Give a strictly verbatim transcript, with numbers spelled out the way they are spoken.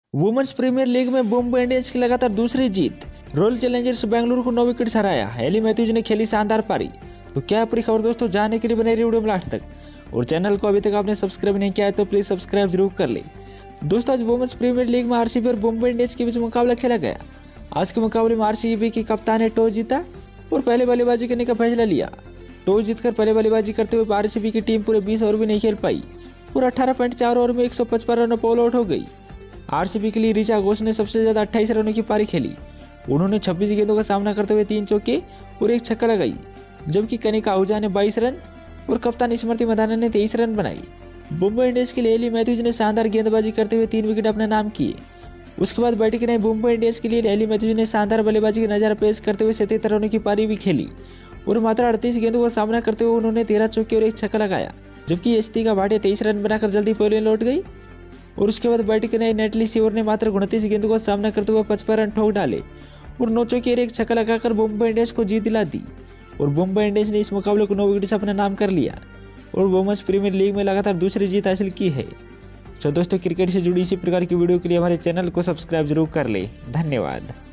Women's premier league में Mumbai Indians की लगातार दूसरी जीत। रॉयल चैलेंजर्स बेंगलुरु को नौ विकेट हराया। हेली मैथ्यूज ने खेली शानदार पारी। तो क्या है पूरी खबर दोस्तों, जानने के लिए बने रहिए वीडियो में लास्ट तक। और चैनल को अभी तक आपने सब्सक्राइब नहीं किया है तो प्लीज सब्सक्राइब जरूर कर ले। दोस्तों आज वुमेन्स प्रीमियर लीग में आरसीबी और मुंबई इंडियंस के बीच मुकाबला खेला गया। आज के मुकाबले में आरसीबी की कप्तान ने टॉस जीता और पहले बल्लेबाजी करने का फैसला लिया। टॉस जीतकर पहले बल्लेबाजी करते हुए आरसीबी की टीम पूरे बीस ओवर भी नहीं खेल पाई और अठारह पॉइंट चार ओवर में एक सौ पचपन रनों पर ऑल आउट हो गई। आरसीबी के लिए ऋचा घोष ने सबसे ज्यादा अट्ठाईस रनों की पारी खेली। उन्होंने छब्बीस गेंदों का सामना करते हुए तीन चौके और एक छक्का लगाई, जबकि कनिका आहूजा ने बाईस रन और कप्तान स्मृति मंधाना ने तेईस रन बनाई। मुंबई इंडियंस के लिए हेली मैथ्यूज ने शानदार गेंदबाजी करते हुए तीन विकेट अपने नाम किए। उसके बाद बैटिंग ने मुंबई इंडियंस के लिए हेली मैथ्यूज ने शानदार बल्लेबाजी का नजारा पेश करते हुए सतहत्तर रनों की पारी भी खेली और मात्र अड़तीस गेंदों का सामना करते हुए उन्होंने तेरह चौके और एक छक्का लगाया, जबकि यस्तिका भाटिया तेईस रन बनाकर जल्दी पवेलियन लौट गई। और उसके बाद बैटिंग ने नेटली सीवर ने मात्र उनतीस गेंदों का सामना करते हुए पचपन रन ठोक डाले और नौ चौके और एक छक्का लगाकर मुंबई इंडियंस को जीत दिला दी। और मुंबई इंडियंस ने इस मुकाबले को नौ विकेट से अपना नाम कर लिया और वुमेन्स प्रीमियर लीग में लगातार दूसरी जीत हासिल की है। तो दोस्तों क्रिकेट से जुड़ी इसी प्रकार की वीडियो के लिए हमारे चैनल को सब्सक्राइब जरूर कर ले। धन्यवाद।